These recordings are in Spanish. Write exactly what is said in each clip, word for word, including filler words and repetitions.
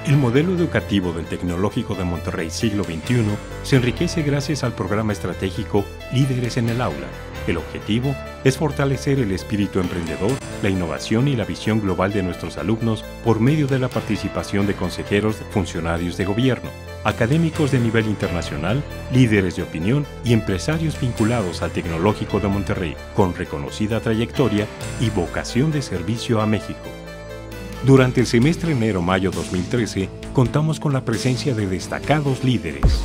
El modelo educativo del Tecnológico de Monterrey siglo veintiuno se enriquece gracias al programa estratégico Líderes en el Aula. El objetivo es fortalecer el espíritu emprendedor, la innovación y la visión global de nuestros alumnos por medio de la participación de consejeros, funcionarios de gobierno, académicos de nivel internacional, líderes de opinión y empresarios vinculados al Tecnológico de Monterrey, con reconocida trayectoria y vocación de servicio a México. Durante el semestre enero-mayo dos mil trece, contamos con la presencia de destacados líderes.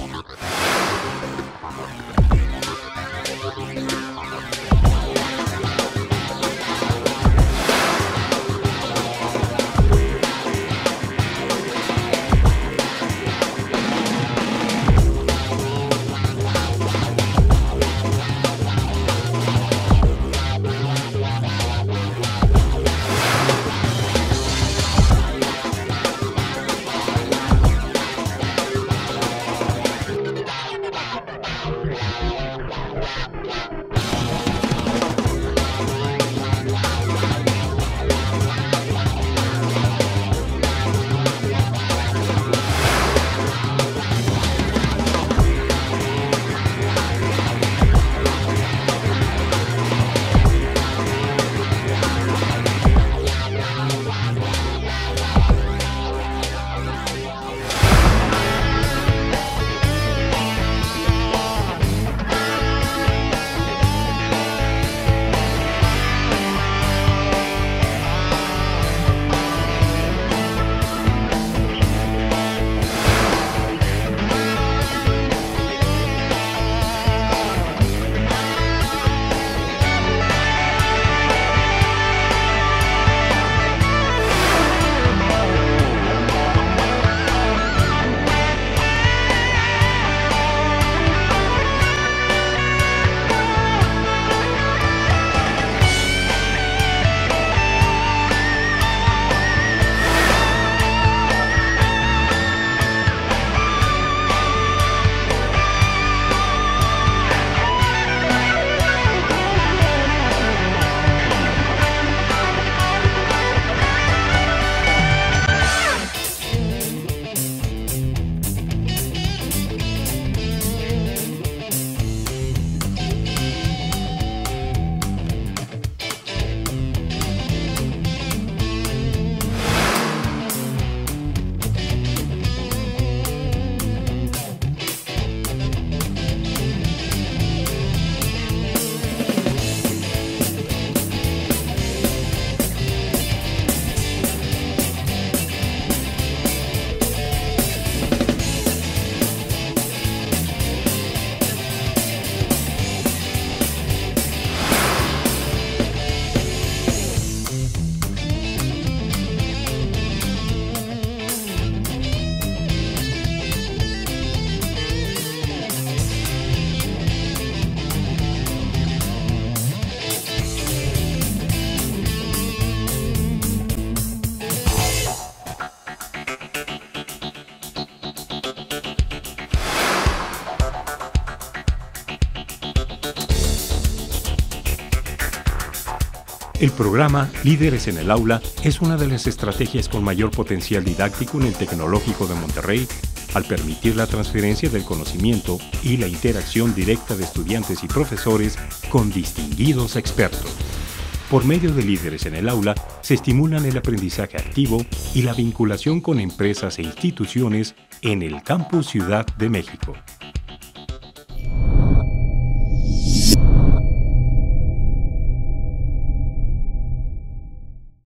El programa Líderes en el Aula es una de las estrategias con mayor potencial didáctico en el Tecnológico de Monterrey, al permitir la transferencia del conocimiento y la interacción directa de estudiantes y profesores con distinguidos expertos. Por medio de Líderes en el Aula, se estimulan el aprendizaje activo y la vinculación con empresas e instituciones en el Campus Ciudad de México.